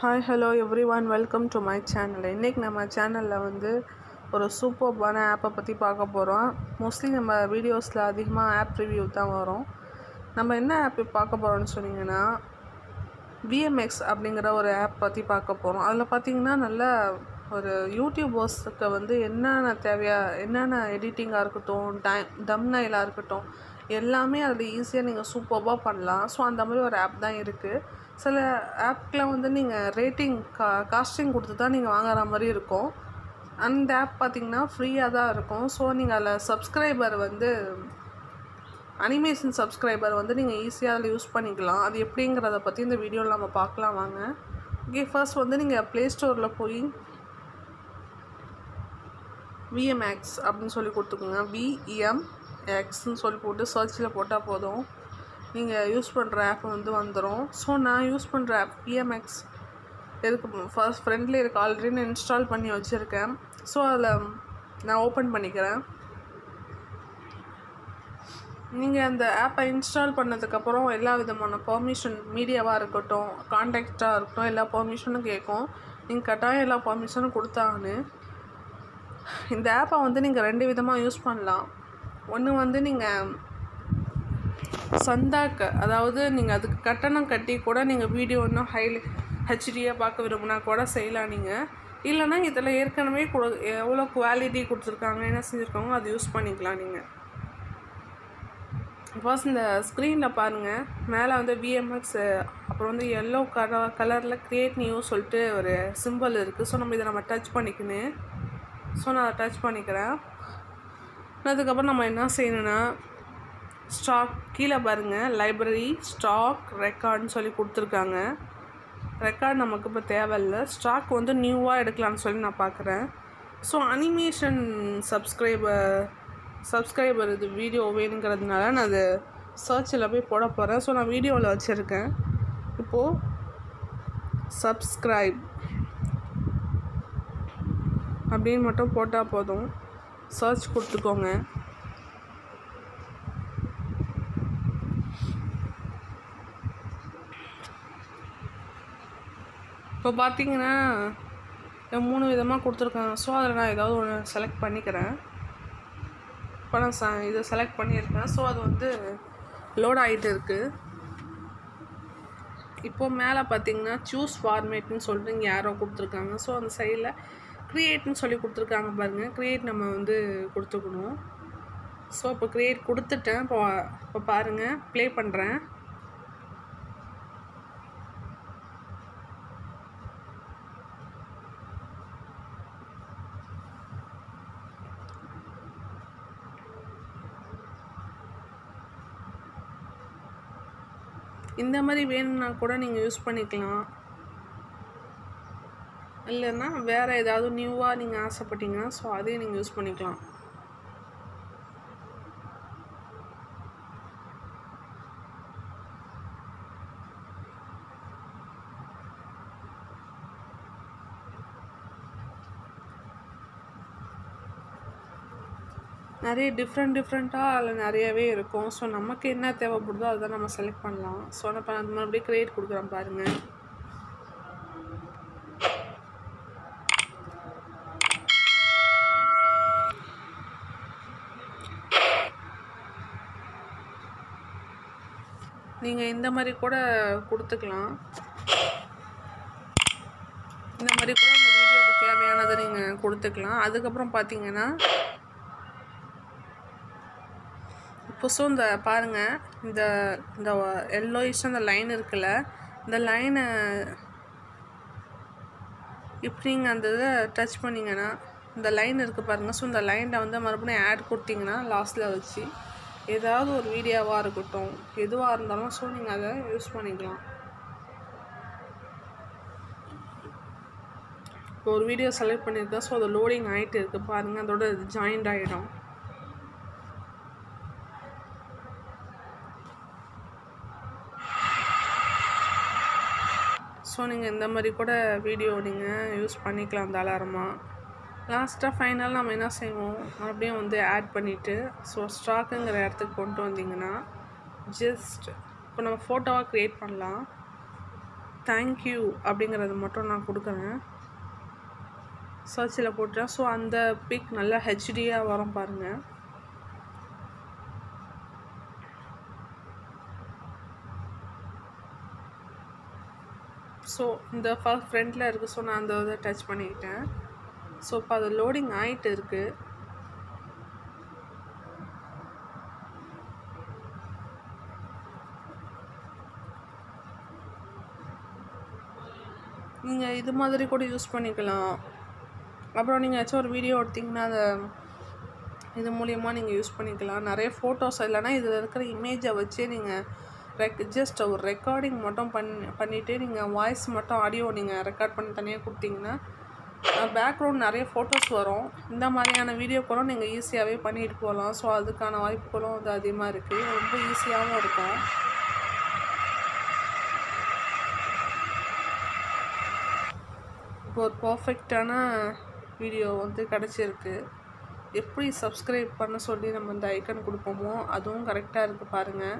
Hi hello everyone welcome to my channel. இன்றைக்கி நம்ம சேனலில் ஒரு சூப்பர்பான ஆப்பை பற்றி பார்க்க போகிறோம். மோஸ்ட்லி நம்ம வீடியோஸில் அதிகமாக ஆப் ரிவ்யூ தான் வரும். நம்ம என்ன ஆப் பார்க்க போகிறோம்னு சொன்னிங்கன்னா VMX அப்படிங்கிற ஒரு ஆப் பற்றி பார்க்க போகிறோம். அதில் பார்த்திங்கன்னா நல்ல ஒரு யூடியூபர்ஸுக்கு என்னென்ன எடிட்டிங்காக இருக்கட்டும், தம்ப்நெயிலாக இருக்கட்டும், எல்லாமே அதில் ஈஸியாக நீங்கள் சூப்பர்பாக பண்ணலாம். ஸோ அந்த மாதிரி ஒரு ஆப் தான் இருக்குது. சில ஆப்க்கெலாம் நீங்கள் ரேட்டிங் காஸ்டிங் கொடுத்து தான் நீங்கள் வாங்குற மாதிரி இருக்கும். அந்த ஆப் பார்த்திங்கன்னா ஃப்ரீயாக தான் இருக்கும். ஸோ நீங்கள் அதில் சப்ஸ்கிரைபர் அனிமேஷன் சப்ஸ்கிரைபர் நீங்கள் ஈஸியாக அதில் யூஸ் பண்ணிக்கலாம். அது எப்படிங்கிறத பற்றி இந்த வீடியோவில் நம்ம பார்க்கலாம் வாங்க. ஓகே, ஃபர்ஸ்ட் நீங்கள் ப்ளே ஸ்டோரில் போய் VMX அப்படின்னு சொல்லி கொடுத்துக்கோங்க. VMXன்னு சொல்லி போட்டு சர்ச்சில் போட்டால் போதும், நீங்கள் யூஸ் பண்ணுற ஆப் வந்துடும். ஸோ நான் யூஸ் பண்ணுற ஆப் VMX எதுக்கு ஃபர்ஸ்ட் ஃப்ரெண்டில் இருக்குது, ஆல்ரெடி நான் இன்ஸ்டால் பண்ணி வச்சுருக்கேன். ஸோ அதில் நான் ஓப்பன் பண்ணிக்கிறேன். நீங்கள் அந்த ஆப்பை இன்ஸ்டால் பண்ணதுக்கப்புறம் எல்லா விதமான பர்மிஷன், மீடியாவாக இருக்கட்டும், கான்டாக்டாக இருக்கட்டும், எல்லா பர்மிஷனும் கேட்கும். நீங்கள் கட்டாயம் எல்லா பர்மிஷனும் கொடுத்தாங்கன்னு. இந்த ஆப்பை நீங்கள் 2 விதமாக யூஸ் பண்ணலாம். ஒன்று நீங்கள் சந்தாக்கு, அதாவது நீங்கள் அதுக்கு கட்டணம் கட்டி கூட நீங்கள் வீடியோ இன்னும் ஹெச்டியாக பார்க்க விரும்பினா கூட செய்யலாம் நீங்கள். இல்லைனா இதில் ஏற்கனவே எவ்வளோ குவாலிட்டி கொடுத்துருக்காங்க, என்ன செஞ்சுருக்காங்க, அது யூஸ் பண்ணிக்கலாம் நீங்கள். ஃபர்ஸ்ட் இந்த ஸ்க்ரீனில் பாருங்கள், மேலே VMX, அப்புறம் எல்லோ கலரில் க்ரியேட் நியூ சொல்லிட்டு ஒரு சிம்பிள் இருக்குது. ஸோ நம்ம டச் பண்ணிக்கணும். ஸோ நான் அதை டச் பண்ணிக்கிறேன். அதுக்கப்புறம் நம்ம என்ன செய்யணுன்னா, ஸ்டாக் கீழே பாருங்கள், லைப்ரரி ஸ்டாக் ரெக்கார்ட்னு சொல்லி கொடுத்துருக்காங்க. ரெக்கார்ட் நமக்கு இப்போ தேவையில்லை. ஸ்டாக் நியூவாக எடுக்கலான்னு சொல்லி நான் பார்க்குறேன். ஸோ அனிமேஷன் சப்ஸ்கிரைபர் இது வீடியோ வேணுங்கிறதுனால நான் அது சர்ச்சில் போய் போட போகிறேன். ஸோ நான் வீடியோவில் வச்சுருக்கேன். இப்போது சப்ஸ்கிரைப் அப்படின்னு மட்டும் போட்டால் போதும், சர்ச் கொடுத்துக்கோங்க. இப்போ பார்த்தீங்கன்னா 3 விதமாக கொடுத்துருக்காங்க. ஸோ அதில் நான் ஏதாவது ஒன்று செலக்ட் பண்ணிக்கிறேன். இப்போ நான் இதை செலக்ட் பண்ணியிருக்கேன். ஸோ அது லோட் ஆகிட்டு இருக்குது. இப்போது மேலே பார்த்தீங்கன்னா சூஸ் ஃபார்மேட்னு சொல்லிட்டு இங்கே யாரோ கொடுத்துருக்காங்க. ஸோ அந்த சைடில் க்ரியேட்னு சொல்லி கொடுத்துருக்காங்க பாருங்கள். க்ரியேட் நம்ம கொடுத்துக்கணும். ஸோ இப்போ க்ரியேட் கொடுத்துட்டேன். இப்போ பாருங்கள், ப்ளே பண்ணுறேன். இந்த மாதிரி வேணும்னா கூட நீங்கள் யூஸ் பண்ணிக்கலாம். இல்லைன்னா வேறு ஏதாவது நியூவாக நீங்கள் ஆசைப்பட்டீங்கன்னா ஸோ அதையும் நீங்கள் யூஸ் பண்ணிக்கலாம். நிறைய டிஃப்ரெண்ட்டாக அதில் நிறையவே இருக்கும். ஸோ நமக்கு என்ன தேவைப்படுதோ அதை நம்ம செலக்ட் பண்ணலாம். ஸோ நான் அது மறுபடியும் க்ரியேட் கொடுக்குறேன் பாருங்கள். நீங்கள் இந்த மாதிரி கூட கொடுத்துக்கலாம். இந்த மாதிரி கூட உங்கள் வீடியோவுக்கு தேவையானதை நீங்கள் கொடுத்துக்கலாம். அதுக்கப்புறம் பார்த்தீங்கன்னா இப்போ இந்த பாருங்கள், இந்த எல்லோயிஷ் அந்த லைன் இருக்குல்ல, இந்த லைனை இப்படி நீங்கள் அந்த இதை டச் பண்ணிங்கன்னா இந்த லைன் இருக்குது பாருங்கள். ஸோ இந்த லைனில் மறுபடியும் ஆட் கொடுத்தீங்கன்னா லாஸ்ட்டில் வச்சு ஏதாவது ஒரு வீடியோவாக இருக்கட்டும், எதுவாக இருந்தாலும் ஸோ நீங்கள் அதை யூஸ் பண்ணிக்கலாம். இப்போ ஒரு வீடியோ செலக்ட் பண்ணியிருக்கேன். ஸோ அது லோடிங் ஆகிட்டு இருக்குது பாருங்கள், அதோட இது ஜாயிண்ட் ஆகிடும். ஸோ நீங்கள் இந்த மாதிரி கூட வீடியோ நீங்கள் யூஸ் பண்ணிக்கலாம் தாராளமாக. லாஸ்ட்டாக ஃபைனல் நம்ம என்ன செய்வோம், மறுபடியும் ஆட் பண்ணிவிட்டு ஸோ ஸ்டாக்குங்கிற இடத்துக்கு கொண்டு வந்தீங்கன்னா ஜஸ்ட் இப்போ நம்ம ஃபோட்டோவாக க்ரியேட் பண்ணலாம். தேங்க்யூ அப்படிங்கிறது மட்டும் நான் கொடுக்குறேன். சர்ச்சில் போட்டேன். ஸோ அந்த பிக் நல்லா ஹெச்டியாக வரும் பாருங்கள். ஸோ இந்த ஃப்ரண்ட்டில் இருக்குது. ஸோ நான் அந்த இதை டச் பண்ணிக்கிட்டேன். ஸோ இப்போ அது லோடிங் ஆகிட்டு இருக்குது. நீங்கள் இது மாதிரி கூட யூஸ் பண்ணிக்கலாம். அப்புறம் நீங்கள் ஏதாச்சும் ஒரு வீடியோ எடுத்திங்கன்னா அதை இது மூலியமாக நீங்கள் யூஸ் பண்ணிக்கலாம். நிறைய ஃபோட்டோஸ் இல்லைனா இதில் இருக்கிற இமேஜை வச்சே நீங்கள் ஜஸ்ட் ஒரு ரெக்கார்டிங் மட்டும் பண்ணிவிட்டு நீங்கள் வாய்ஸ் மட்டும் ஆடியோ நீங்கள் ரெக்கார்ட் பண்ணி தனியாக கொடுத்தீங்கன்னா பேக்ரவுண்ட் நிறைய ஃபோட்டோஸ் வரும். இந்த மாதிரியான வீடியோக்களும் நீங்கள் ஈஸியாகவே பண்ணிட்டு போகலாம். ஸோ அதுக்கான வாய்ப்புகளும் வந்து அதிகமாக இருக்குது. ரொம்ப ஈஸியாகவும் இருக்கும். இப்போ ஒரு பர்ஃபெக்டான வீடியோ வந்து கிடச்சிருக்கு. எப்படி சப்ஸ்கிரைப் பண்ண சொல்லி நம்ம இந்த ஐக்கன் கொடுப்போமோ அதுவும் கரெக்டாக இருக்குது பாருங்கள்.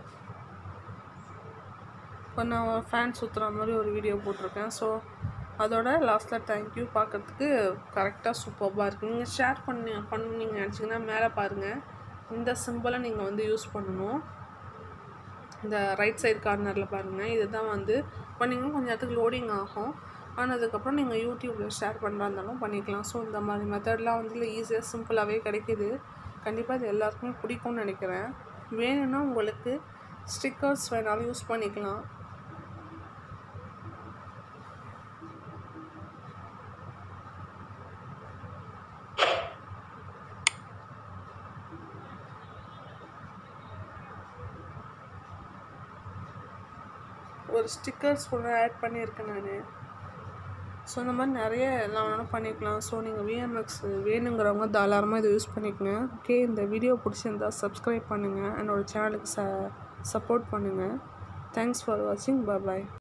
இப்போ நான் ஃபேன் சுற்றுற மாதிரி ஒரு வீடியோ போட்டிருக்கேன். ஸோ அதோட லாஸ்ட்டில் தேங்க்யூ பார்க்குறதுக்கு கரெக்டாக சூப்பராக இருக்குது. நீங்கள் ஷேர் பண்ணீங்க நினச்சிங்கன்னா மேலே பாருங்கள், இந்த சிம்பிளை நீங்கள் வந்து யூஸ் பண்ணணும். இந்த ரைட் சைடு கார்னரில் பாருங்கள். இதுதான் வந்து பண்ணிங்கன்னா கொஞ்சம் நேரத்துக்கு லோடிங் ஆகும். ஆனதுக்கப்புறம் நீங்கள் யூடியூப்பில் ஷேர் பண்ணுறா இருந்தாலும் பண்ணிக்கலாம். ஸோ இந்த மாதிரி மெத்தட்லாம் வந்து ஈஸியாக சிம்பிளாகவே கிடைக்கிது. கண்டிப்பாக இது எல்லாருக்குமே பிடிக்கும்னு நினைக்கிறேன். வேணும்னா உங்களுக்கு ஸ்டிக்கர்ஸ் வேணாலும் யூஸ் பண்ணிக்கலாம். ஒரு ஸ்டிக்கர்ஸ் கூட ஆட் பண்ணியிருக்கேன் நான். ஸோ இந்த மாதிரி நிறைய எல்லாம் வேணாலும் பண்ணிக்கலாம். ஸோ நீங்கள் விஎம்எக்ஸ் வேணுங்கிறவங்க தாராளமாக இதை யூஸ் பண்ணிக்கங்க. ஓகே, இந்த வீடியோ பிடிச்சிருந்தா சப்ஸ்கிரைப் பண்ணுங்கள். என்னோடய சேனலுக்கு சப்போர்ட் பண்ணுங்கள். தேங்க்ஸ் ஃபார் வாட்சிங். பாய்.